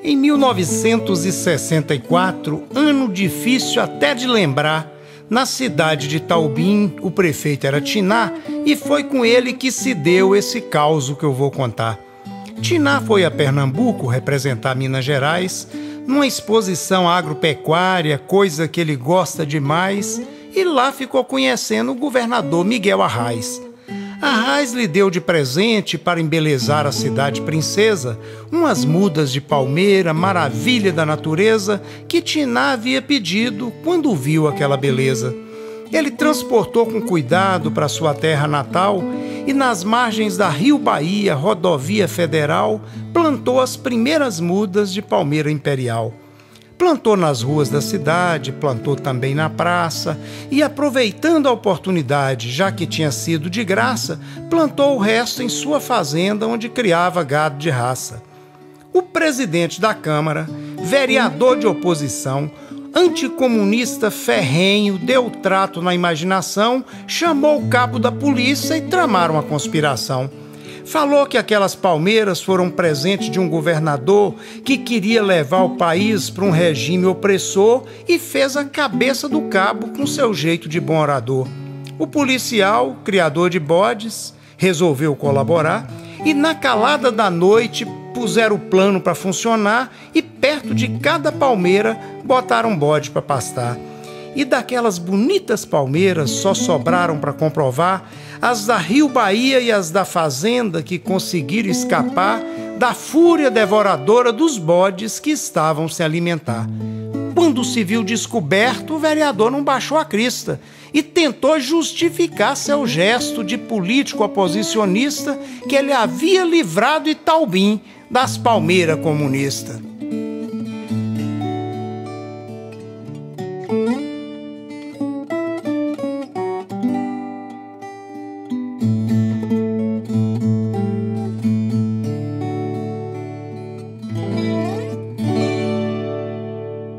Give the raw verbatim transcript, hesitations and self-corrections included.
Em mil novecentos e sessenta e quatro, ano difícil até de lembrar, na cidade de Taubim, o prefeito era Tiná e foi com ele que se deu esse caos que eu vou contar. Tiná foi a Pernambuco representar Minas Gerais numa exposição agropecuária, coisa que ele gosta demais, e lá ficou conhecendo o governador Miguel Arraes. Arraes lhe deu de presente, para embelezar a cidade princesa, umas mudas de palmeira, maravilha da natureza, que Tiná havia pedido quando viu aquela beleza. Ele transportou com cuidado para sua terra natal e, nas margens da Rio Bahia, rodovia federal, plantou as primeiras mudas de palmeira imperial. Plantou nas ruas da cidade, plantou também na praça e, aproveitando a oportunidade, já que tinha sido de graça, plantou o resto em sua fazenda, onde criava gado de raça. O presidente da Câmara, vereador de oposição, anticomunista ferrenho, deu trato na imaginação, chamou o cabo da polícia e tramaram a conspiração. Falou que aquelas palmeiras foram presente de um governador que queria levar o país para um regime opressor e fez a cabeça do cabo com seu jeito de bom orador. O policial, criador de bodes, resolveu colaborar e, na calada da noite, puseram o plano para funcionar e, perto de cada palmeira, botaram um bode para pastar. E daquelas bonitas palmeiras só sobraram para comprovar as da Rio Bahia e as da fazenda, que conseguiram escapar da fúria devoradora dos bodes que estavam se alimentar. Quando se viu descoberto, o vereador não baixou a crista e tentou justificar seu gesto de político oposicionista, que ele havia livrado Itaubim das palmeiras comunistas.